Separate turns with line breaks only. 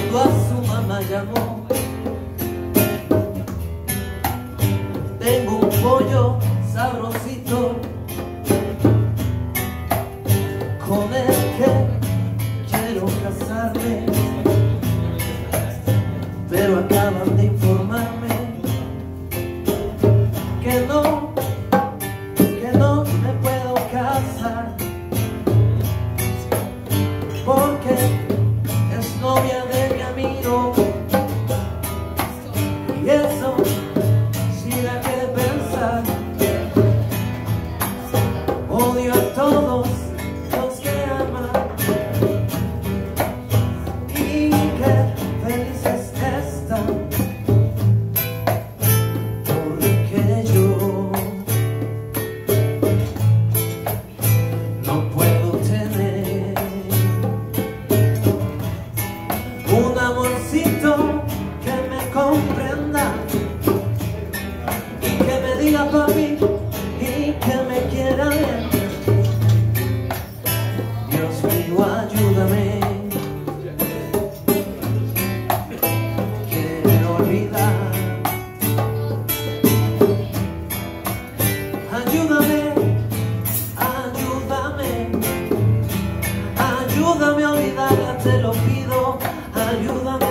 cuando a su mamá llamó. Tengo un pollo sabrosito con el que quiero casarme, pero acaban de informarme que no me puedo casar porque es novia de mi amigo, y eso sí da que pensar. Odio a todos los que aman y que felices están, porque yo no puedo tener un amorcito que me comprenda y que me diga papi y que me quiera bien. Dios mío, ayúdame, quiero olvidar. Ayúdame, ayúdame, ayúdame a olvidarla, te lo pido. Ayúdame